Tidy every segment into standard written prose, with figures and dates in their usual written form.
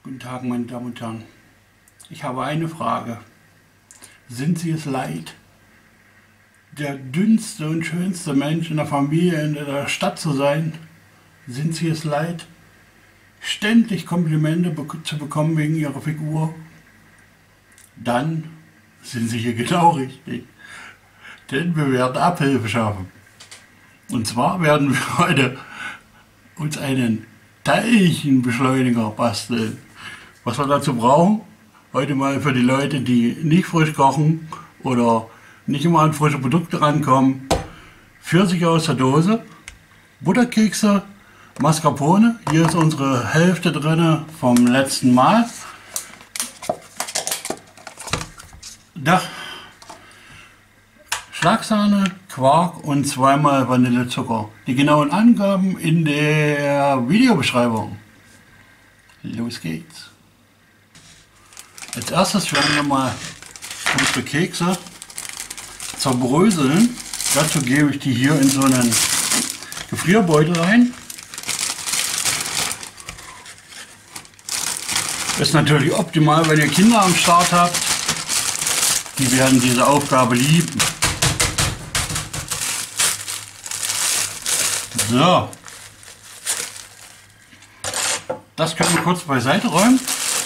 Guten Tag, meine Damen und Herren. Ich habe eine Frage. Sind Sie es leid, der dünnste und schönste Mensch in der Familie in der Stadt zu sein? Sind Sie es leid, ständig Komplimente zu bekommen wegen Ihrer Figur? Dann sind Sie hier genau richtig. Denn wir werden Abhilfe schaffen. Und zwar werden wir heute uns einen Teilchenbeschleuniger basteln. Was wir dazu brauchen, heute mal für die Leute, die nicht frisch kochen oder nicht immer an frische Produkte rankommen: Pfirsiche aus der Dose, Butterkekse, Mascarpone, hier ist unsere Hälfte drin vom letzten Mal. Schlagsahne, Quark und zweimal Vanillezucker. Die genauen Angaben in der Videobeschreibung. Los geht's. Als erstes werden wir mal unsere Kekse zerbröseln. Dazu gebe ich die hier in so einen Gefrierbeutel rein. Ist natürlich optimal, wenn ihr Kinder am Start habt. Die werden diese Aufgabe lieben. So, das können wir kurz beiseite räumen.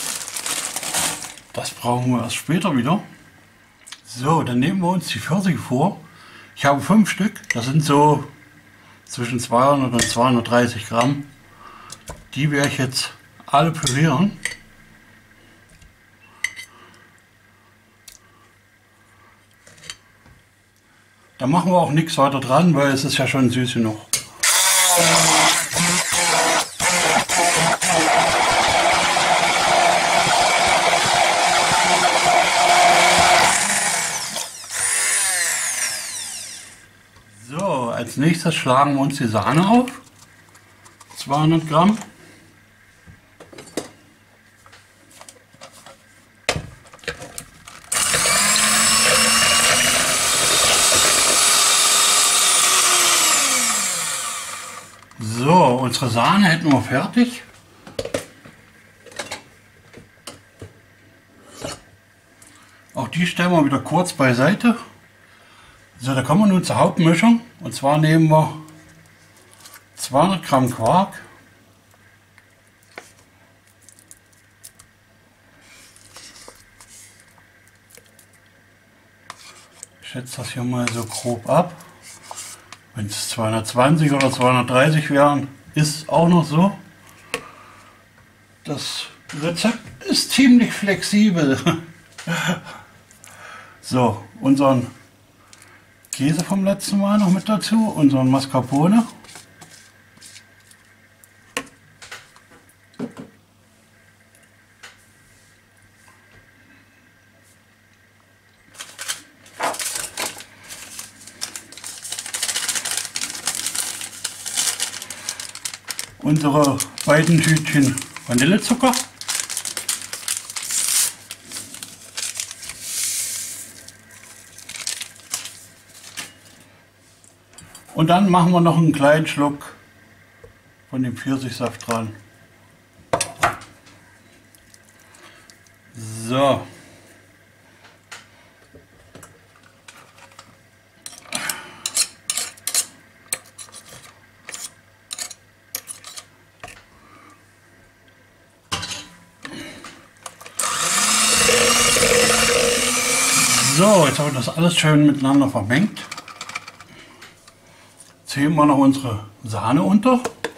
Das brauchen wir erst später wieder. So, dann nehmen wir uns die Pfirsiche vor. Ich habe 5 Stück, das sind so zwischen 200 und 230 Gramm. Die werde ich jetzt alle pürieren. Da machen wir auch nichts weiter dran, weil es ist ja schon süß genug. So, als nächstes schlagen wir uns die Sahne auf. 200 Gramm. So, unsere Sahne hätten wir fertig. Auch die stellen wir wieder kurz beiseite. So, da kommen wir nun zur Hauptmischung. Und zwar nehmen wir 200 Gramm Quark, ich schätze das hier mal so grob ab. Wenn es 220 oder 230 wären, ist auch noch so. Das Rezept ist ziemlich flexibel. So, unseren Käse vom letzten Mal noch mit dazu, unseren Mascarpone. Unsere beiden Tütchen Vanillezucker. Und dann machen wir noch einen kleinen Schluck von dem Pfirsichsaft dran. So. So, jetzt haben wir das alles schön miteinander vermengt. Jetzt heben wir noch unsere Sahne unter.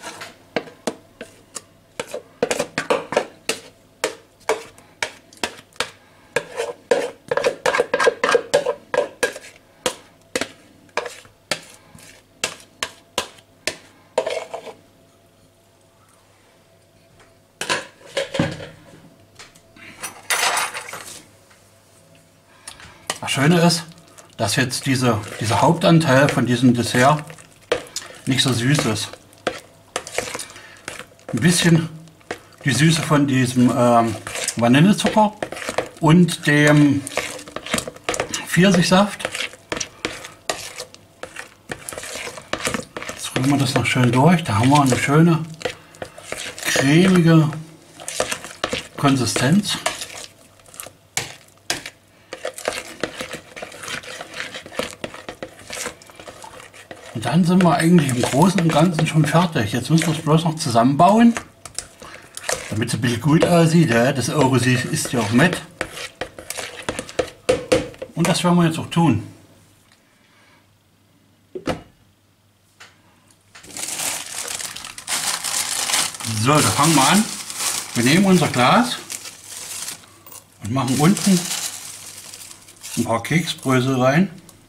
Das Schöne ist, dass jetzt dieser Hauptanteil von diesem Dessert nicht so süß ist. Ein bisschen die Süße von diesem Vanillezucker und dem Pfirsichsaft. Jetzt rühren wir das noch schön durch. Da haben wir eine schöne cremige Konsistenz. Und dann sind wir eigentlich im Großen und Ganzen schon fertig. Jetzt müssen wir es bloß noch zusammenbauen, damit es ein bisschen gut aussieht. Ja? Das Auge ist ja auch mit. Und das werden wir jetzt auch tun. So, da fangen wir an. Wir nehmen unser Glas und machen unten ein paar Keksbrösel rein.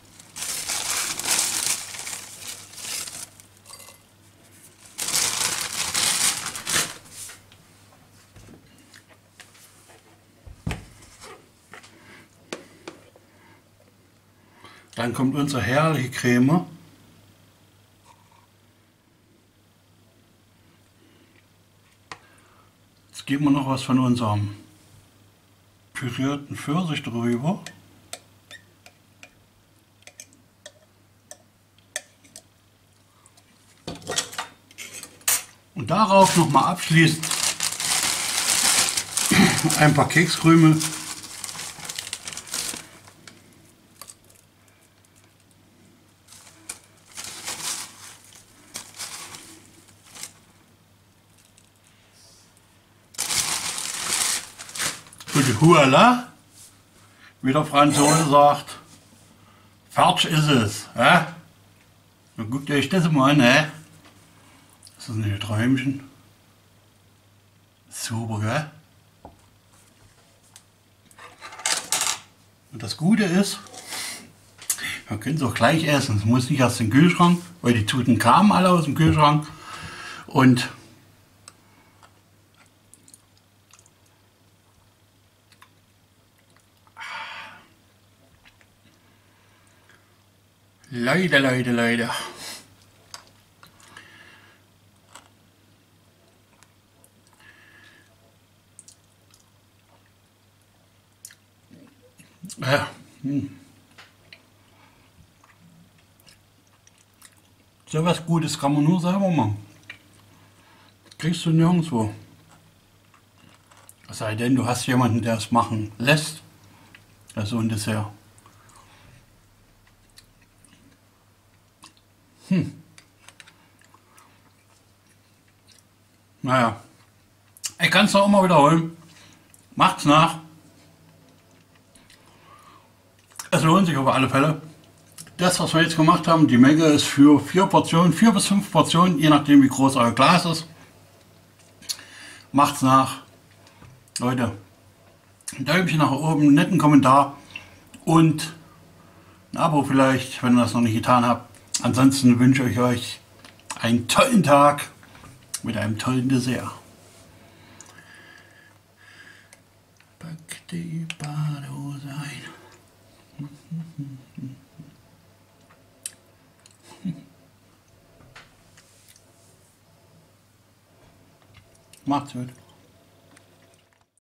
Dann kommt unsere herrliche Creme. Jetzt geben wir noch was von unserem pürierten Pfirsich drüber. Und darauf noch mal abschließend ein paar Kekskrümel. Und Huala, wie der Franzose sagt, fertig ist es. Ja? Dann guckt euch das mal an. Ne? Das ist ein Träumchen. Super, gell? Und das Gute ist, man kann es auch gleich essen. Es muss nicht erst in den Kühlschrank, weil die Tuten kamen alle aus dem Kühlschrank. Und Leute. Ja. So was Gutes kann man nur selber machen. Kriegst du nirgendwo. Es sei denn, du hast jemanden, der es machen lässt. Also ein Dessert. Naja, ich kann es doch immer wiederholen. Macht's nach. Es lohnt sich auf alle Fälle. Das, was wir jetzt gemacht haben, die Menge ist für 4 Portionen, 4 bis 5 Portionen, je nachdem wie groß euer Glas ist. Macht's nach. Leute, ein Däumchen nach oben, einen netten Kommentar und ein Abo vielleicht, wenn ihr das noch nicht getan habt. Ansonsten wünsche ich euch einen tollen Tag mit einem tollen Dessert. Pack die Badehose ein. Macht's gut.